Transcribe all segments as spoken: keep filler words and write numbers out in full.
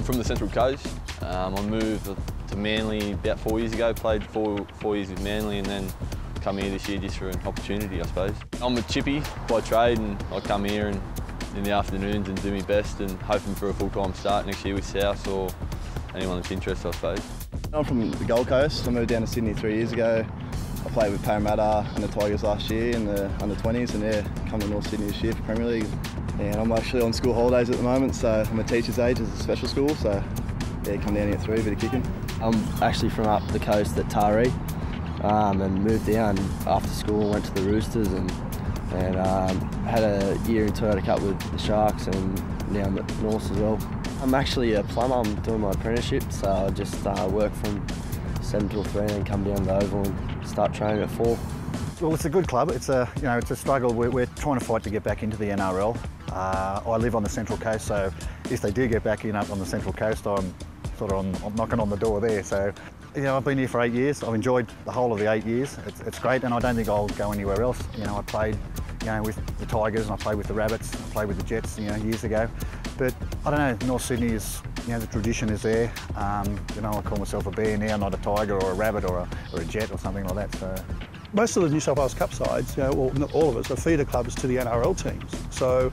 I'm from the Central Coast. Um, I moved to Manly about four years ago, played four, four years with Manly and then come here this year just for an opportunity, I suppose. I'm a chippy by trade and I come here and in the afternoons and do my best and hoping for a full-time start next year with South or anyone that's interested, I suppose. I'm from the Gold Coast. I moved down to Sydney three years ago. I played with Parramatta and the Tigers last year in the under twenties and yeah, come to North Sydney this year for Premier League. And I'm actually on school holidays at the moment, so I'm a teacher's age as a special school, so yeah, come down here at three, a bit of kicking. I'm actually from up the coast at Taree um, and moved down after school, went to the Roosters and, and um, had a year in Toyota Cup with the Sharks and now I'm at North as well. I'm actually a plumber, I'm doing my apprenticeship, so I just uh, work from seven till three and then come down to the Oval and start training at four. Well, it's a good club. It's a, you know, it's a struggle. We're, we're trying to fight to get back into the N R L. Uh, I live on the Central Coast, so if they do get back in up on the Central Coast, I'm sort of on, I'm knocking on the door there. So, you know, I've been here for eight years. I've enjoyed the whole of the eight years. It's, it's great, and I don't think I'll go anywhere else. You know, I played, you know, with the Tigers, and I played with the Rabbits, I played with the Jets, you know, years ago. But I don't know, North Sydney is, you know, the tradition is there. Um, you know, I call myself a bear now, not a tiger or a rabbit or a, or a jet or something like that. So. Most of the New South Wales Cup sides, you know, well, not all of us, are feeder clubs to the N R L teams. So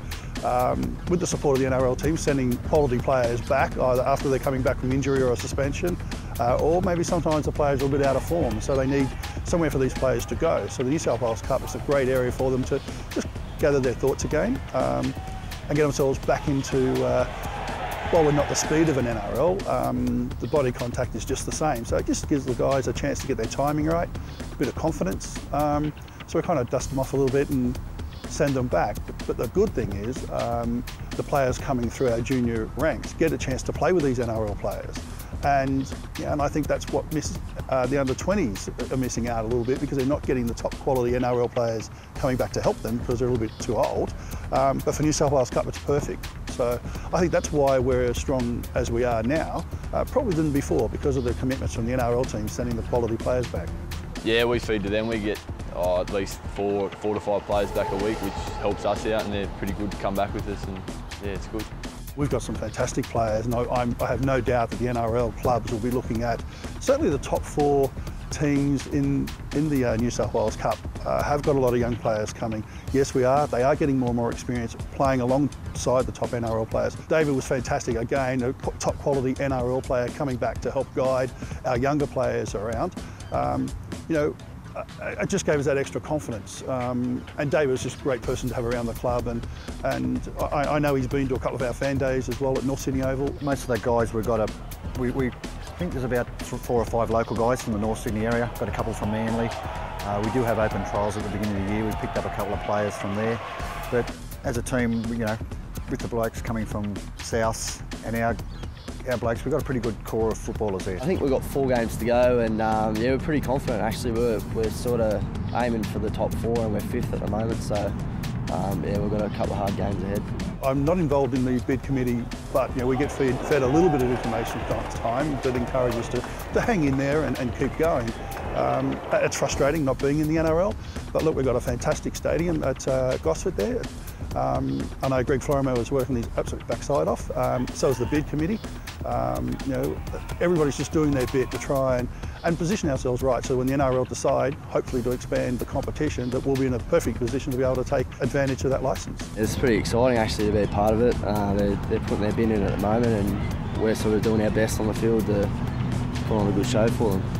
um, with the support of the N R L team, sending quality players back, either after they're coming back from injury or a suspension, uh, or maybe sometimes the players are a bit out of form, so they need somewhere for these players to go. So the New South Wales Cup is a great area for them to just gather their thoughts again um, and get themselves back into, uh, while we're not the speed of an N R L, um, the body contact is just the same. So it just gives the guys a chance to get their timing right, a bit of confidence. Um, so we kind of dust them off a little bit and send them back. But, but the good thing is um, the players coming through our junior ranks get a chance to play with these N R L players. And, yeah, and I think that's what miss, uh, the under twenties are missing out a little bit because they're not getting the top quality N R L players coming back to help them because they're a little bit too old. Um, but for New South Wales Cup, it's perfect. So I think that's why we're as strong as we are now, uh, probably than before because of the commitments from the N R L team sending the quality players back. Yeah, we feed to them. We get oh, at least four, four to five players back a week, which helps us out, and they're pretty good to come back with us, and yeah, it's good. We've got some fantastic players, and I, I'm, I have no doubt that the N R L clubs will be looking at certainly the top four teams in, in the uh, New South Wales Cup uh, have got a lot of young players coming. Yes, we are. They are getting more and more experience playing alongside the top N R L players. David was fantastic. Again, a top quality N R L player coming back to help guide our younger players around. Um, you know, it just gave us that extra confidence. Um, and David was just a great person to have around the club, and and I, I know he's been to a couple of our fan days as well at North Sydney Oval. Most of the guys we've got a, we, we think there's about four or five local guys from the North Sydney area. Got a couple from Manly. Uh, we do have open trials at the beginning of the year. We picked up a couple of players from there. But as a team, you know, with the blokes coming from South and our our blokes, we've got a pretty good core of footballers there. I think we've got four games to go and um, yeah, we're pretty confident actually. We're, we're sort of aiming for the top four and we're fifth at the moment, so um, yeah, we've got a couple of hard games ahead. I'm not involved in the bid committee, but you know, we get fed, fed a little bit of information from time to time that encourages us to, to hang in there and, and keep going. Um, it's frustrating not being in the N R L, but look, we've got a fantastic stadium at uh, Gosford there. Um, I know Greg Florimo is working his absolute backside off, um, so is the bid committee. Um, you know, everybody's just doing their bit to try and, and position ourselves right, so when the N R L decide, hopefully to expand the competition, that we'll be in a perfect position to be able to take advantage of that licence. It's pretty exciting actually to be a part of it. Uh, they're, they're putting their bin in at the moment and we're sort of doing our best on the field to put on a good show for them.